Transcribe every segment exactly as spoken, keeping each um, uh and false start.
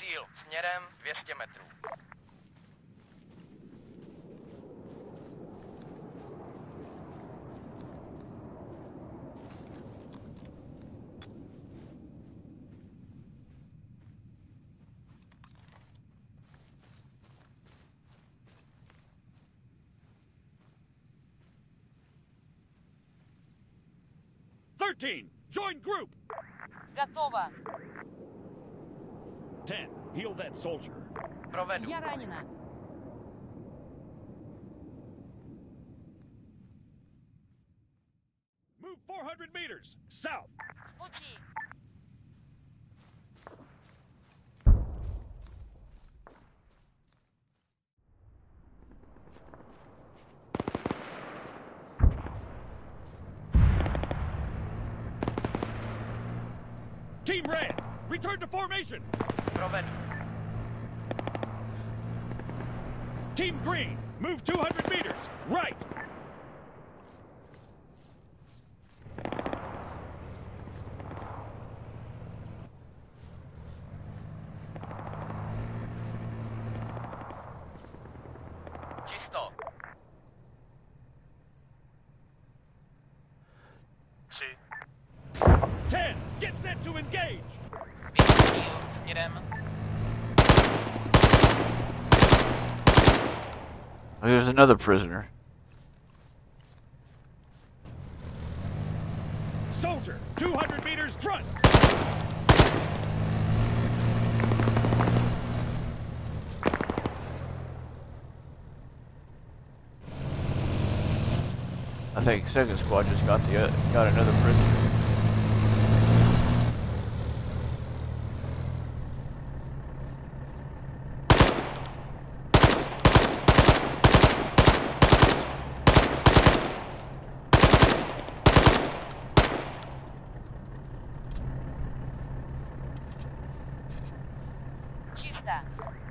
cíl, směrem dvě stě metrů. thirteen, join group! Готово. ten, heal that soldier. Provedu. Я ранена. Move four hundred meters, south. В пути. Team Red, return to formation. Provedu. Team Green, move two hundred meters, right. Čisto. Sí. ten, get set to engage. Vidím cíl, směrem. Oh, there's another prisoner. Soldier, two hundred meters front. I think second squad just got the uh, got another prisoner. Чисто.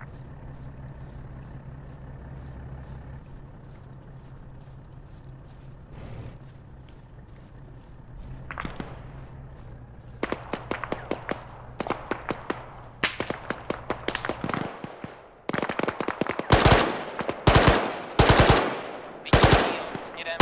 Vidím cíl, směrem.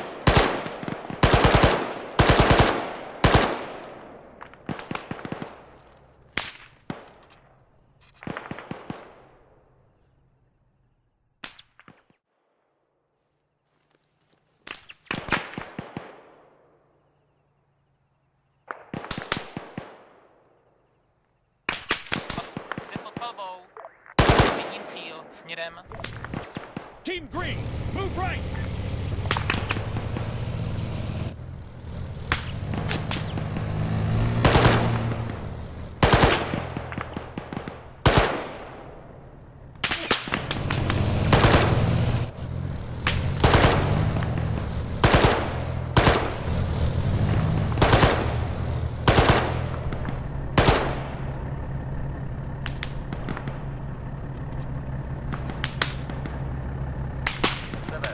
Jde pod palbou. Vidím cíl, směrem. Team Green, move right. Sever.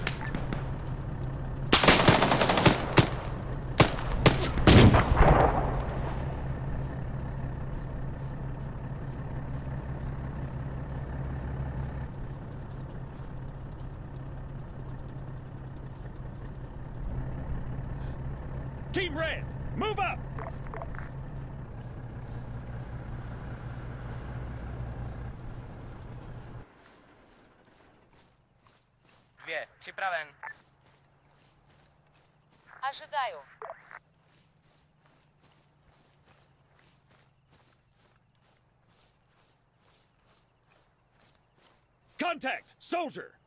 Team Red, move up. Dvě, připraven. Ожидаю. Contact, soldier.